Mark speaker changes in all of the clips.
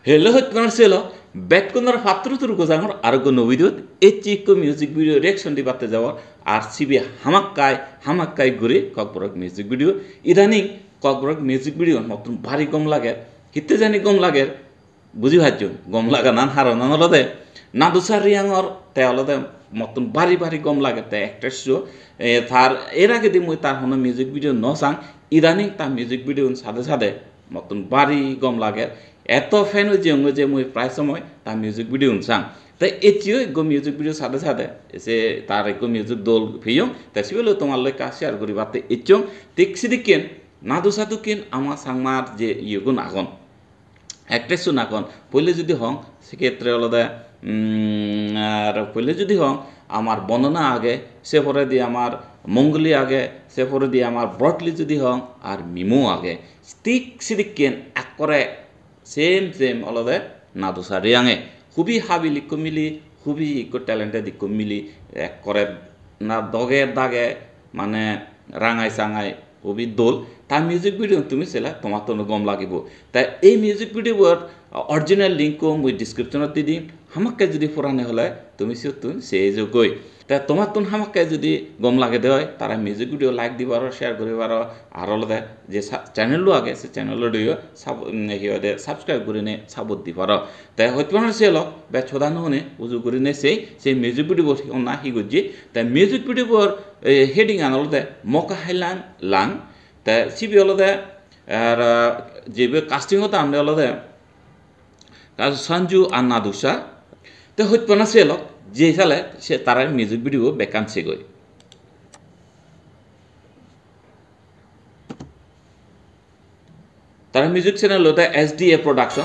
Speaker 1: Hello, Marcelo. Back on our Fatru Turkozang, Argo video, Echiko music video reaction di Bate Jawa, RCB Hamakai Guri, Cockbrook music video, Idani, Cockbrook music video, Motun Bari Gom Lager, Hitezani Gom Lager, Buzi Haju, Gom Laganan Haran, another Nadusariang or Teoloda, Motun Bari Gom Lager, the actress show, Thar Eragedim with Tahona music video, no sang, Idani, ta music video in Sade, Motun Bari Gom Lager. এত fan হয়েছে যে মই প্রায় সময় তার music video উনসাং তাই এটিও গো music video সাথে সাথে এসে তার গো মিউজিক দোল ভিয়ং তাই সিবেলো তোমার লয় কাজ শেয়ার করি বাতে এচং ঠিক সিদিকেন নাদু সাদু কেন আমার সাংমার যে ইয়েগুন আগন অ্যাক্ট্রেসও নাগন পইলে যদি হং সেক্ষেত্রে আলাদা আর পইলে যদি হং আমার বর্ণনা আগে সে পরে দিয়ে আমার মঙ্গলি আগে সে পরে দিয়ে আমার ব্রডলি যদি হং আর মিমো আগে ঠিক সিদিকেন এক করে সেম আলাদা নাদুসা রিয়াঙে খুবই হাবিলি মিলি খুবই ট্যালেন্টেড মিলি এক করে না দগের দাগে মানে রাঙাই চাঙাই খুবই দোল তার মিউজিক ভিডিও তুমি সেলা তোমার তো গম লাগিব তাই এই মিউজিক ভিডিওর অরিজিনাল লিঙ্কও মই ডিসক্রিপশনত দি দিম হামাকে যদি ফুরানে হলে তুমি সিওতুন সেই যোগই তা তোমার তুন হামাকে যদি গম লাগে দেয় তারা মিউজিক ভিডিও লাইক দিবার শেয়ার করিবার আর আলাদা যে চ্যানেলও আগে সে চ্যানেলও দিও হিওদে সাবস্ক্রাইব করে নে সাবত দিবার তাই হয়তো না সে লক বে ছোদানো হনে উজু করে নে সেই মিউজিক ভিডিও না হি গজি তাই মিউজিক ভিডিওর হেডিং আনলদে মকা হাইলাং লাং তা সিবি আলাদা আর যে কাস্টিং হতো আমরা আলাদা সঞ্জু আর নাদুসা তো হইতো না সে লক যে সালে সে তারা মিউজিক ভিডিও বেকানছে গই তারা মিউজিক চ্যানেল হতে SDA প্রোডাকশন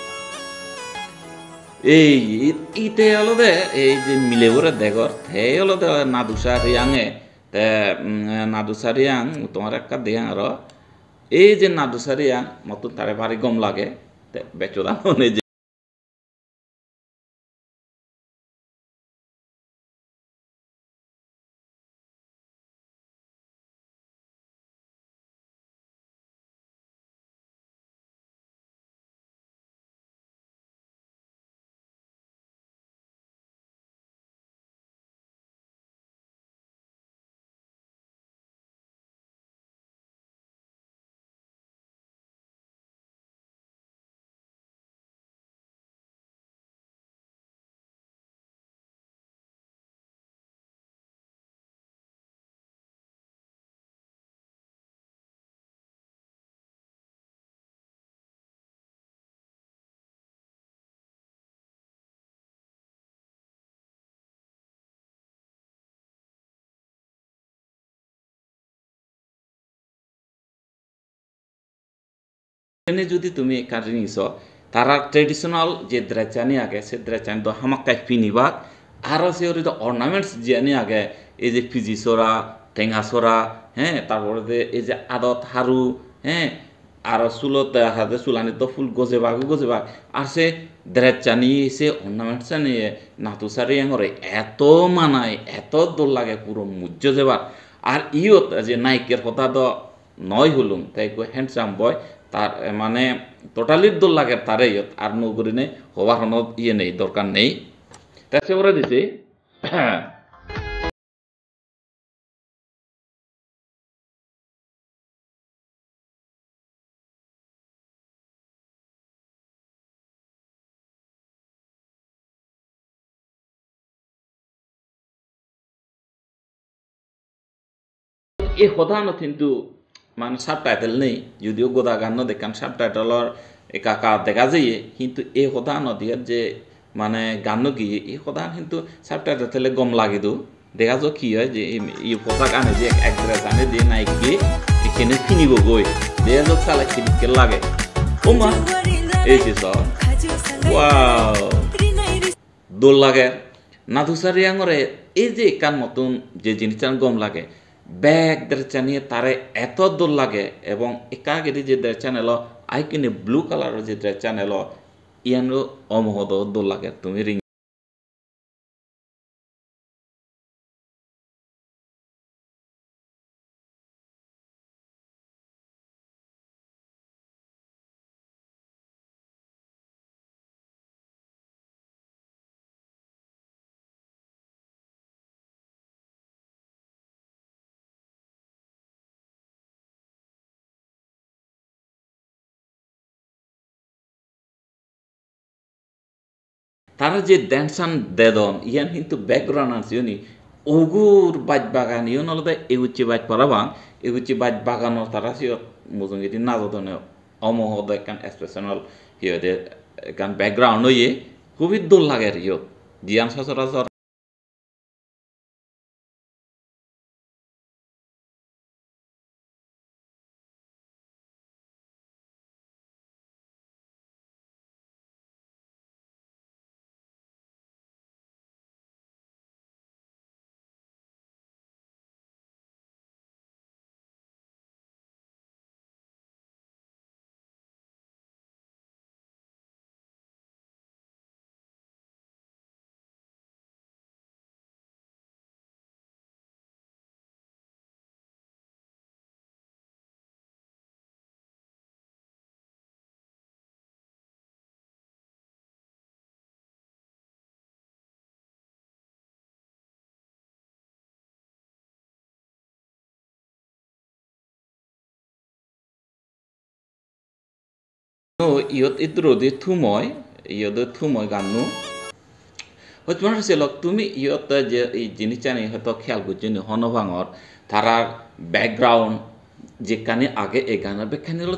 Speaker 1: এইতে আলাদা এই যে মিলে ওরে দেখর হে আলাদা নাদুসা রিয়াঙে নাদুসা রিয়াং তোমার একটা দেয়াং আর এই যে নাদুসা রিয়াং মতন তারে ভারী গম লাগে বেচোদা মনে যে যদি তুমি কাটি নিছ তারা ট্রেডিশনাল যে দ্রেচানি আগে সে দ্রেচানি তো হামাক্কাই পিনিবা আরও সে ওর অর্নামেন্টস জিয়ানি আগে এই যে ফিজিসরা টেঙাসরা হ্যাঁ তারপরে এই যে আদত হারু হ্যাঁ আর চুলত হাতে চুলানি তো ফুল গজেবাগ আর সে দ্রেচানি সে অর্নামেন্টস নিয়ে নাতুসারি এঙরে এত মানায় এত দোল লাগে পুরো মুজ্জ যেবার আর ইয়ত যে নায়িকের কথা তো নয় হলুম তাই হ্যান্ডসাম বয় তার মানে টোটালি দোল লাগে তারে আর নগরী নেই হবার হন ইয়ে নেই দরকার নেই তা সে ওরা দিছে এই সদানো কিন্তু মানে সাবটাইটেল নেই যদিও গোদা গান দেখান সাবটাইটেলর একাকা দেখা যায় কিন্তু এই সদানো দিয়ে যে মানে গান গিয়ে এই সদান কিন্তু সাবটাইটেল গম লাগে দো দেখা যাও কি হয় যে এই কথা গানে যে একজোড়া গানে দিয়ে নাইকে এখানে কিনিব গই দেখা যাও চালা খিদিকে লাগে ও মা এই যে সব ওয়াও দোল লাগে নাদুসারি আঙরে এই যে কান মতন যে জিনিসটা গম লাগে ব্যাগ দেড়চানিয়ে তারে এত দোল লাগে এবং একাগেরি যে দেড়চানেল আই কিনে ব্লু কালারের যে দেড়চানেল ইয়ানো অমহদ দোল লাগে তুমি রিং তারা যে ড্যান্সান দেদন ইয়ান কিন্তু ব্যাকগ্রাউন্ড আছে ইউনি ওগুর বাজ বাগান ইউন আলাদা এগুচি বাজ পারাবাং এগুচি বাজ বাগানো তারা সিও মুজুং গিটি নাজতনে অমহদ কান এক্সপ্রেশনাল হিয়দে কান ব্যাকগ্রাউন্ড হইয়ে খুবই দোল লাগে আর হিয়ত জিয়ান সচরাচর ইয়ত ইদ্রোদি থুময় ইয়দ থুময় গান্নু হয়তো মনে হচ্ছে তুমি ইয়ত যে এই জিনিসটা হয়তো খেয়াল করছি হনভাঙর তারার ব্যাকগ্রাউন্ড যেখানে আগে এই গানের বেখানে হলো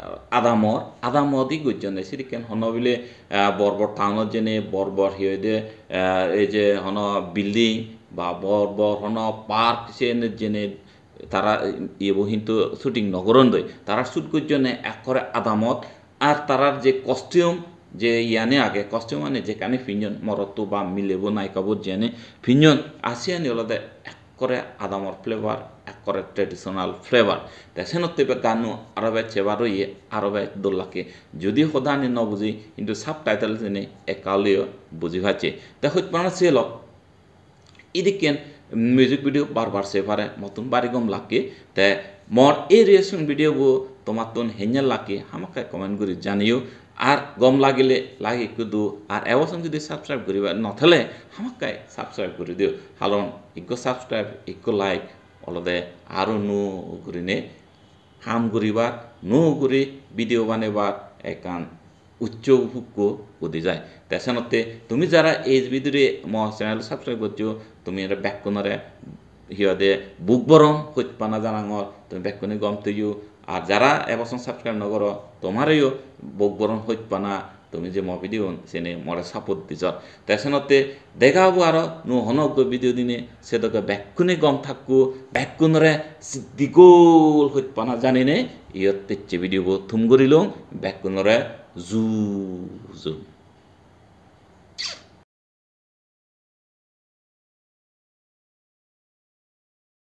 Speaker 1: আদামদি গুজনে সিরিকেন হনবিলে বর্বর টাউনত যেনে বর্বর হিয়দে এই যে হন বিল্ডিং বা বর্বর হন পার্ক যেনে তারা ইয়ে কিন্তু শুটিং নগরন দই তারা শুট গুজনে এক করে আদামত আর তারার যে কস্টিউম যে ইয়ানে আগে কস্টিউম মানে যেখানে ফিঞ্জন মরতো বা মিলেব নায়িকাবো জেনে ফিঞ্জন আসিয়ানি হলো এক করে আদামর ফ্লেভার এক করে ট্রেডিশনাল ফ্লেভার সেনত গানু আরো বে চেবার ইয়ে আরো বে দোল্লাকে যদি সদানি ন বুঝি কিন্তু সাব টাইটেল জেনে একালিও বুঝি ভাছে তা হইতে পারে সেল ইদিকেন মিউজিক ভিডিও বারবার সে পারে মতন বাড়ি গম লাগে তে মর এই রিয়েকশন ভিডিও বো তোমার তোন হেঞ্জাল লাগে আমাকে কমেন্ট করে জানিও আর গম লাগিলে লাগে কুদু আর এবছর যদি সাবস্ক্রাইব করিবা নথলে আমাকে সাবস্ক্রাইব করে দিও হালন ইকো সাবস্ক্রাইব ইকো লাইক অলদে আরো নো করিনে হাম করিবার নো করে ভিডিও বানাবার একান উচ্চ উপভোগ্য উদি যায় তেসনতে তুমি যারা এই ভিডিওরে মো চ্যানেল সাবস্ক্রাইব করছো তুমি এটা ব্যাককনরে হিয়দে বুক বরম হইত পানা জানাঙর তুমি ব্যাককনে গম তুইও আর যারা এবছর সাবস্ক্রাইব নগর তোমারও বুক বরম হইত পানা তুমি যে মো ভিডিও সেনে মরে সাপোর্ট দিছ তেসনতে দেখাবো আর নো হনজ্ঞ ভিডিও দিনে সেদকে ব্যাককনে গম থাকু ব্যাককনরে দিগোল হইত পানা জানিনে ইয়ত ভিডিও থুম করিল ব্যাককনরে জু